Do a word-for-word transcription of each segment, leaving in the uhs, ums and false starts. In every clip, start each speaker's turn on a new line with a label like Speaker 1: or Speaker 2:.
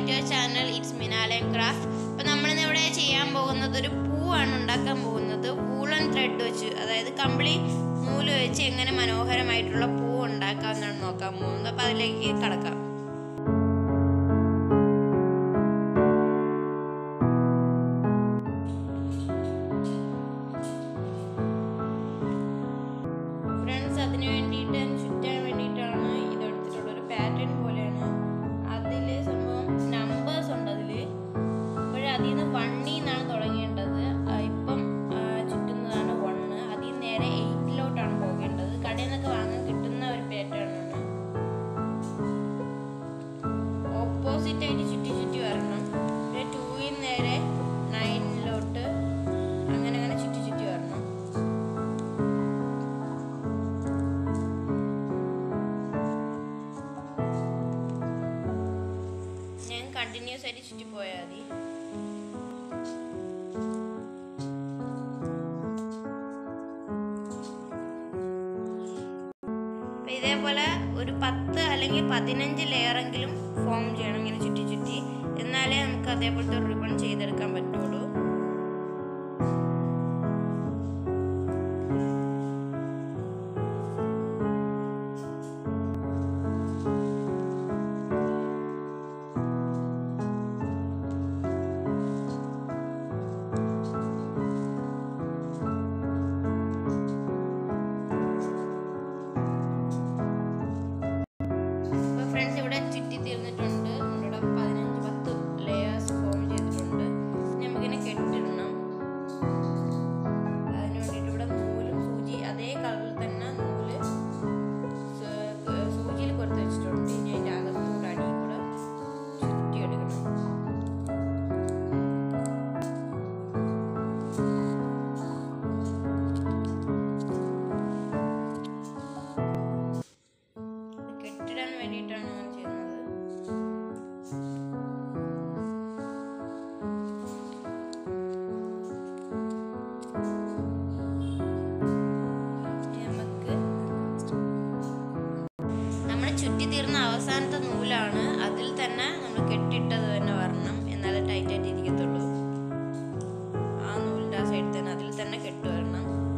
Speaker 1: Back to our channel. It's മിനാലയം craft. അപ്പോൾ നമ്മളിന്ന് ഇവിടെ ചെയ്യാൻ പോകുന്നത് ഒരു പൂവാണ് ഉണ്ടാക്കാൻ പോകുന്നത്. വൂളൻ ത്രെഡ് വെച്ച്, അതായത് കമ്പിളി നൂല് വെച്ച് എങ്ങനെ മനോഹരമായിട്ടുള്ള പൂ ഉണ്ടാക്കാമെന്നാണ് നോക്കാൻ പോകുന്നത്. അപ്പോൾ അതിലേക്ക് കടക്കാം. ഫ്രണ്ട്സ്, അതിന് വേണ്ടിയിട്ട് ചുറ്റാൻ വേണ്ടിയിട്ടാണ് ഇതെടുത്തിട്ടുള്ള ഒരു പാറ്റേൺ പോലെയാണ്. അതിൽ സംഭവം നമ്പേഴ്സ് ഉണ്ട്. അതിൽ അപ്പോൾ അതിൽ നിന്ന് വണ്ണിൽ നിന്നാണ് തുടങ്ങേണ്ടത്. ഇപ്പം ചുറ്റുന്നതാണ് വണ്ണ്. അതിൽ നിന്ന് നേരെ എയ്റ്റിലോട്ടാണ് പോകേണ്ടത്. കടയിൽ നിന്നൊക്കെ വാങ്ങാൻ കിട്ടുന്ന ഒരു പാറ്റേൺ ആണ്. ഓപ്പോസിറ്റ് ആയിട്ട് ചുറ്റി ചുറ്റി വരണം. പിന്നെ ടൂയിൽ നേരെ നയനിലോട്ട് അങ്ങനെ അങ്ങനെ ചുറ്റി ചുറ്റി വരണം. ഞാൻ കണ്ടിന്യൂസ് ആയിട്ട് ചുറ്റി പോയാൽ മതി. ഇതേപോലെ ഒരു പത്ത് അല്ലെങ്കിൽ പതിനഞ്ച് ലെയറെങ്കിലും ഫോം ചെയ്യണം, ഇങ്ങനെ ചുറ്റി ചുറ്റി. എന്നാലേ നമുക്ക് അതേപോലത്തെ ഒരു റിബൺ ചെയ്തെടുക്കാൻ പറ്റുള്ളൂ. ഫ്രണ്ട്സ്, ഇവിടെ ചുറ്റി തീർന്നിട്ടുണ്ട്. നമ്മളിവിടെ പതിനഞ്ച് പത്ത് ലെയേഴ്സ് ഫോം ചെയ്തിട്ടുണ്ട്. നമുക്കിങ്ങനെ കെട്ടിടണം. അതിന് വേണ്ടിയിട്ട് ഇവിടെ നൂലും സൂചി അതേ കളറിൽ തന്നെ നൂല് സൂചിയിൽ കൊടുത്ത് വെച്ചിട്ടുണ്ട്. ഇനി അതിൻ്റെ അകത്തൂടെ അടി കൂടെ ചുറ്റിയെടുക്കണം. കെട്ടിടാൻ വേണ്ടിയിട്ടാണ് ഞാൻ ചെയ്യുന്നത്. നമുക്ക് നമ്മൾ ചുറ്റി തീർന്ന അവസാനത്തെ നൂലാണ്. അതിൽ തന്നെ നമ്മൾ കെട്ടിട്ടത് തന്നെ വരണം, എന്നാലേ ടൈറ്റ് ആയിട്ട് ഇരിക്കത്തുള്ളൂ. ആ നൂലിൻ്റെ ആ സൈഡിൽ തന്നെ അതിൽ തന്നെ കെട്ട് വരണം.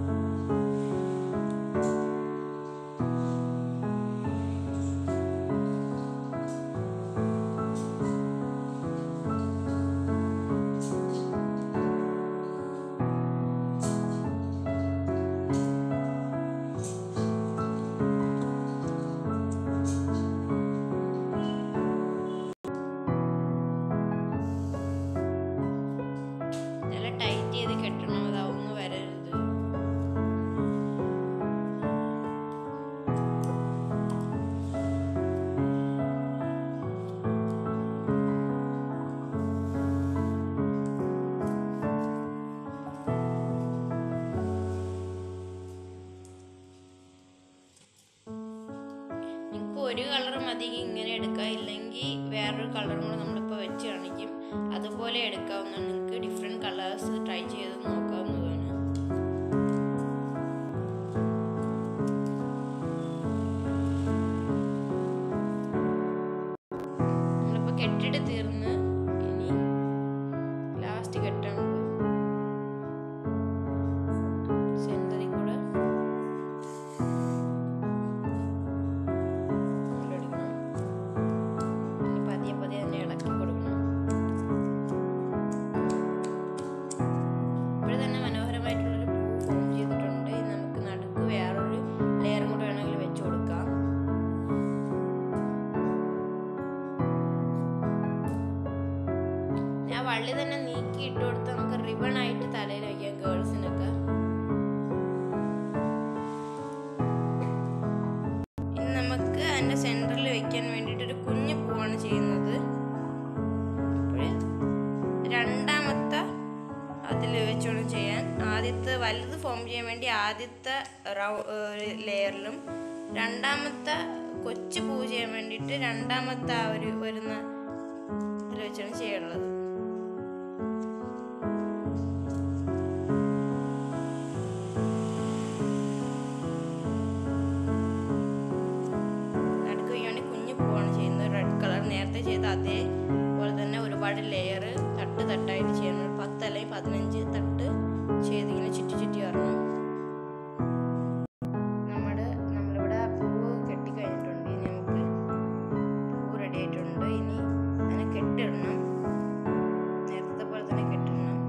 Speaker 1: ടൈറ്റ് ചെയ്ത് കെട്ടണം, അതാവുന്നു വരരുത്. നിങ്ങൾക്ക് ഒരു കളർ മതി ഇങ്ങനെ എടുക്കാം, ഇല്ലെങ്കിൽ വേറൊരു കളറും കൂടെ നമ്മളിപ്പോൾ വെച്ച് കാണിക്കും. അതുപോലെ എടുക്കാവുന്നതാണ്. നിങ്ങൾക്ക് ഡിഫറെൻറ്റ് കളേഴ്സ് ട്രൈ ചെയ്ത് നോക്കാവുന്നതാണ്. നമ്മളിപ്പോൾ കെട്ടിട്ട് തീർന്ന് ഇനി ലാസ്റ്റ് കെട്ടാൻ സെൻറ്ററിൽ കൂടെ പതിയെ പതിയെ തന്നെ ഇളക്കി കൊടുക്കണം. ഇവിടെ തന്നെ മനോഹരമായിട്ടുള്ളൊരു പൂ ഫോം ചെയ്തിട്ടുണ്ട്. ഇത് നമുക്ക് നടുക്ക് വേറൊരു ലെയറും കൂടെ വേണമെങ്കിൽ വെച്ച് കൊടുക്കാം. ഞാൻ വള്ളി തന്നെ നീക്കി ഇട്ട് കൊടുത്ത് നമുക്ക് റിബൺ ആയിട്ട് തലയിൽ വയ്ക്കാം, ഗേൾസിനൊക്കെ. ഇനി നമുക്ക് അതിൻ്റെ സെൻറ്ററിൽ വെക്കാൻ വേണ്ടിയിട്ടൊരു കുഞ്ഞു പൂവാണ് ചെയ്യുന്നത്. രണ്ടാമത്തെ അതിൽ വെച്ചോണം ചെയ്യാൻ. ആദ്യത്തെ വലുത് ഫോം ചെയ്യാൻ വേണ്ടി ആദ്യത്തെ റൗ ലെയറിലും, രണ്ടാമത്തെ കൊച്ചു പൂ ചെയ്യാൻ വേണ്ടിയിട്ട് രണ്ടാമത്തെ ആ ഒരു വരുന്ന ഇതിൽ വെച്ചാണ് ചെയ്യാനുള്ളത്. നടുക്ക് വേണ്ടി കുഞ്ഞു പൂവാണ് ചെയ്യുന്നത്. റെഡ് കളർ നേരത്തെ ചെയ്ത അതേപോലെ ഒരുപാട് ലെയർ തട്ട് തട്ടായിട്ട് ചെയ്യണം. ഒരു പത്ത് അല്ലെങ്കിൽ പതിനഞ്ച് തട്ട് ചെയ്ത് ഇങ്ങനെ ചുറ്റി ചുറ്റി വരണം. നമ്മുടെ നമ്മളിവിടെ പൂവ് കെട്ടിക്കഴിഞ്ഞിട്ടുണ്ട്. ഇനി നമുക്ക് പൂവ് റെഡി ആയിട്ടുണ്ട്. ഇനി അതിനെ കെട്ടിടണം. നേരത്തെ പോലെ തന്നെ കെട്ടിടണം.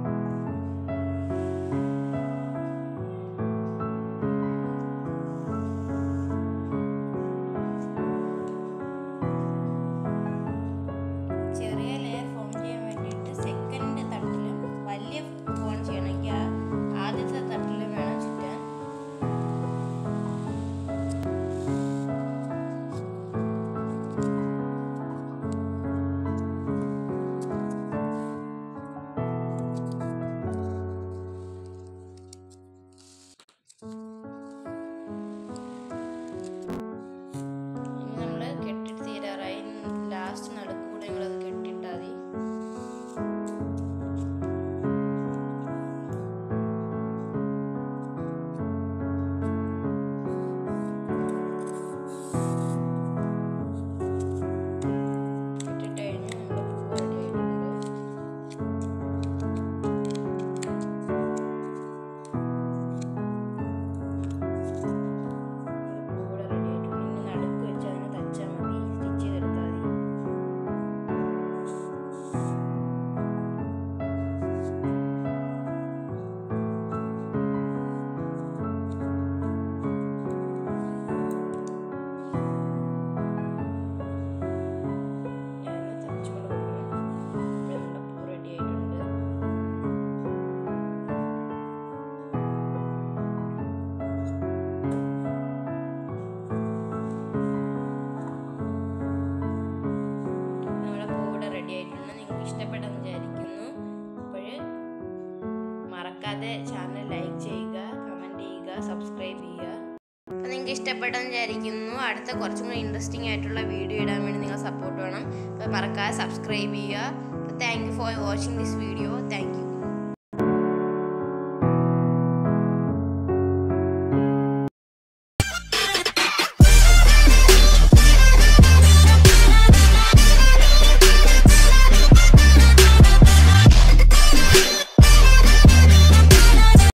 Speaker 1: ചാനൽ ലൈക്ക് ചെയ്യുക, കമൻറ്റ് ചെയ്യുക, സബ്സ്ക്രൈബ് ചെയ്യുക. അപ്പോൾ നിങ്ങൾക്ക് ഇഷ്ടപ്പെട്ടെന്ന് വിചാരിക്കുന്നു. അടുത്ത കുറച്ചും കൂടി ഇൻട്രസ്റ്റിംഗ് ആയിട്ടുള്ള വീഡിയോ ഇടാൻ വേണ്ടി നിങ്ങൾ സപ്പോർട്ട് വേണം. അപ്പോൾ മറക്കാതെ സബ്സ്ക്രൈബ് ചെയ്യുക. അപ്പോൾ thank you for watching this video. Thank U.